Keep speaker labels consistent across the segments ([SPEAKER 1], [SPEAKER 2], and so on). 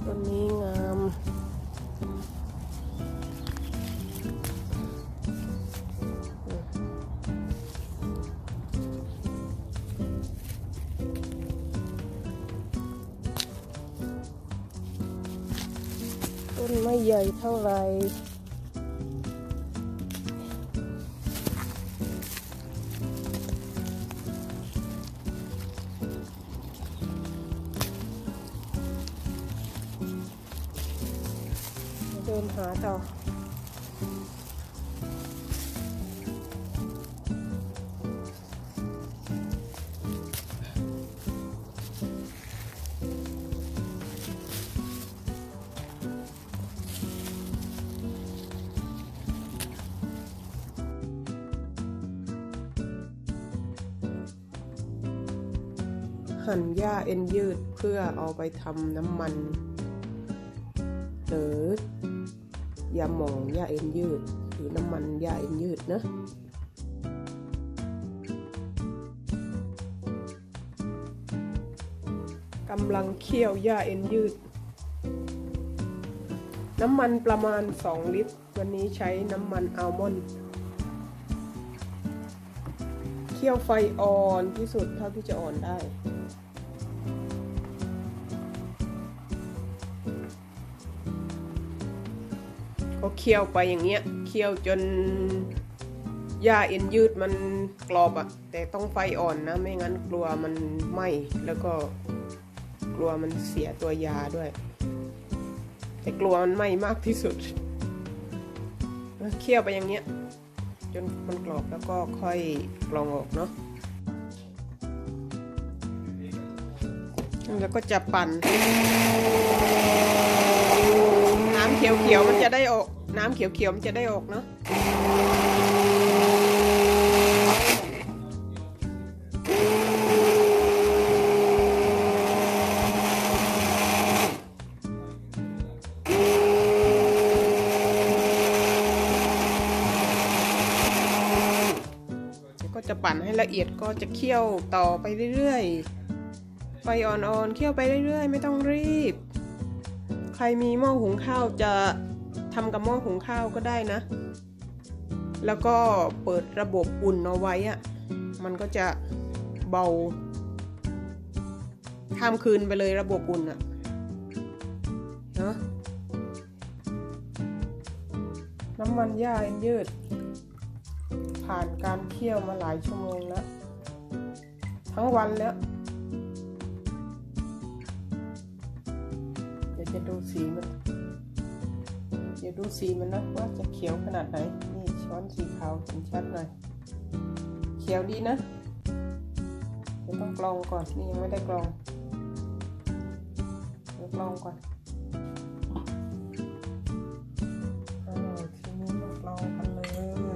[SPEAKER 1] ต้นนี้งามต้นไม่ใหญ่เท่าไหร่เดินหาต่อหั่นหญ้าเอ็นยืดเพื่อเอาไปทำน้ำมันหรือยาหม่องหญ้าเอ็นยืดหรือน้ำมันหญ้าเอ็นยืดนะกำลังเคี่ยวหญ้าเอ็นยืดน้ำมันประมาณ2 ลิตรวันนี้ใช้น้ำมันอัลมอนด์เคี่ยวไฟอ่อนที่สุดเท่าที่จะอ่อนได้ก็เคี่ยวไปอย่างเงี้ยเคี่ยวจนหญ้าเอ็นยืดมันกรอบอะแต่ต้องไฟอ่อนนะไม่งั้นกลัวมันไหม้แล้วก็กลัวมันเสียตัวยาด้วยแต่กลัวมันไหม้มากที่สุดเคี่ยวไปอย่างเงี้ยจนมันกรอบแล้วก็ค่อยกรองออกเนาะแล้วก็จะปั่นน้ำเขียวๆมันจะได้ออกน้ำเขียวๆมันจะได้ออกเนาะก็จะปั่นให้ละเอียดก็จะเคี่ยวต่อไปเรื่อยๆไฟอ่อนๆเคี่ยวไปเรื่อยๆไม่ต้องรีบใครมีหม้อหุงข้าวจะทำกับหม้อหุงข้าวก็ได้นะแล้วก็เปิดระบบอุ่นเอาไว้อะมันก็จะเบาข้ามคืนไปเลยระบบอุ่นอะเนาะน้ำมันหญ้าเอ็นยืดผ่านการเคี่ยวมาหลายชั่วโมงแล้วทั้งวันแล้วเดี๋ยวจะดูสีมันเดี๋ยวดูสีมันนะว่าจะเขียวขนาดไหนนี่ช้อนสีขาวเห็นชัดหน่อยเขียวดีนะเดี๋ยวต้องกรองก่อนนี่ยังไม่ได้กรองเดี๋ยวกรองก่อนทีนี้มากรองกันเลย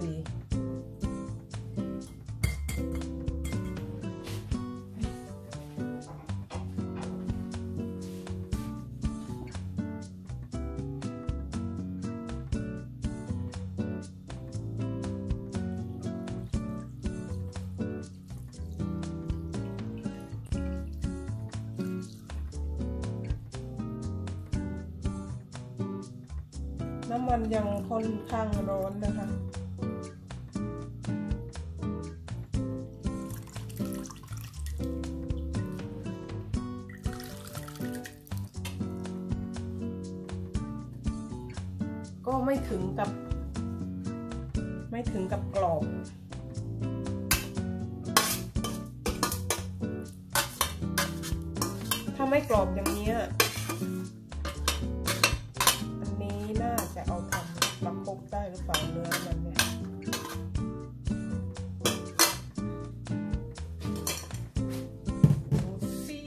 [SPEAKER 1] น้ำมันยังค่อนข้างร้อนนะคะก็ไม่ถึงกับกรอบถ้าไม่กรอบอย่างนี้น่าจะเอาทำประคบได้หรือเปล่าเนื้อมันเนี่ยดูสิ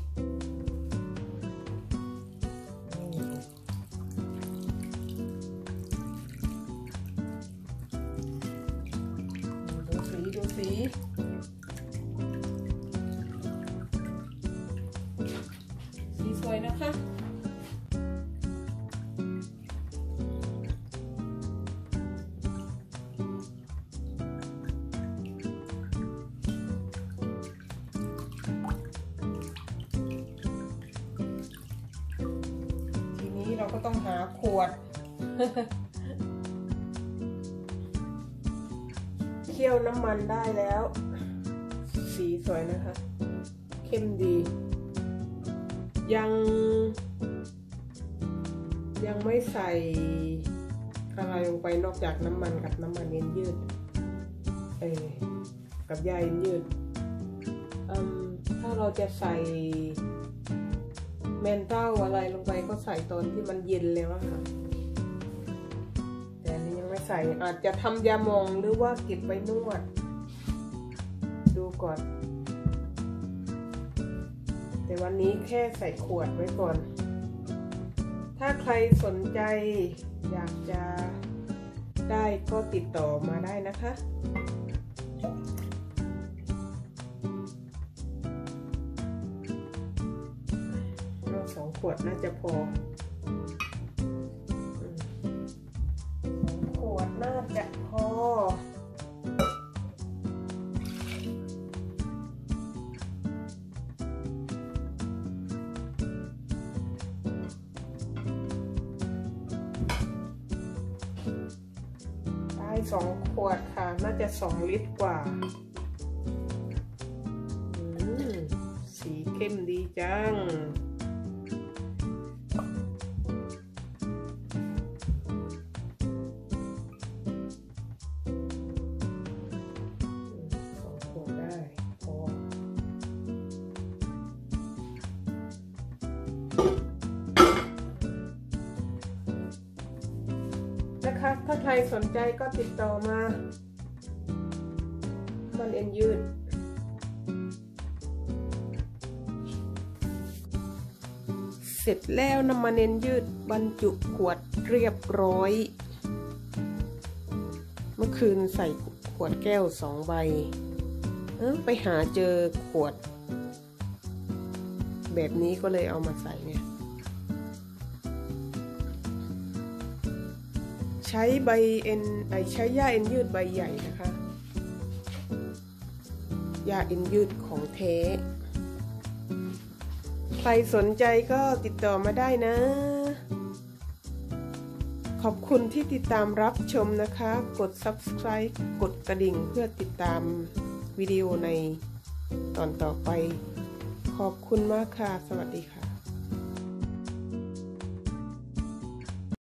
[SPEAKER 1] ดูสิสีสวยนะคะเราก็ต้องหาขวด เคี่ยวน้ำมันได้แล้ว สีสวยนะคะ เข้มดี ยังไม่ใส่อะไรลงไปนอกจากน้ำมันกับน้ำมันเย็นยืดกับยาเย็นยืดถ้าเราจะใส่เมนเต้าอะไรลงไปก็ใส่ตอนที่มันเย็นแล้วค่ะแต่อันนี้ยังไม่ใส่อาจจะทำยาหม่องหรือว่าเก็บไว้นวดดูก่อนแต่วันนี้แค่ใส่ขวดไว้ก่อนถ้าใครสนใจอยากจะได้ก็ติดต่อมาได้นะคะ2 ขวดน่าจะพอ2 ขวดน่าจะพอได้2 ขวดค่ะน่าจะ2 ลิตรกว่าสีเข้มดีจังนะคะถ้าใครสนใจก็ติดต่อมามันเอ็นยืดเสร็จแล้วน้ำมันเอ็นยืดบรรจุขวดเรียบร้อยเมื่อคืนใส่ขวดแก้ว2 ใบไปหาเจอขวดแบบนี้ก็เลยเอามาใส่เนี่ยใช้ใช้ยาเอ็นยืดใบใหญ่นะคะยาเอ็นยืดของแท้ใครสนใจก็ติดต่อมาได้นะขอบคุณที่ติดตามรับชมนะคะกด Subscribe กดกระดิ่งเพื่อติดตามวิดีโอในตอนต่อไปขอบคุณมากค่ะสวัสดีค่ะ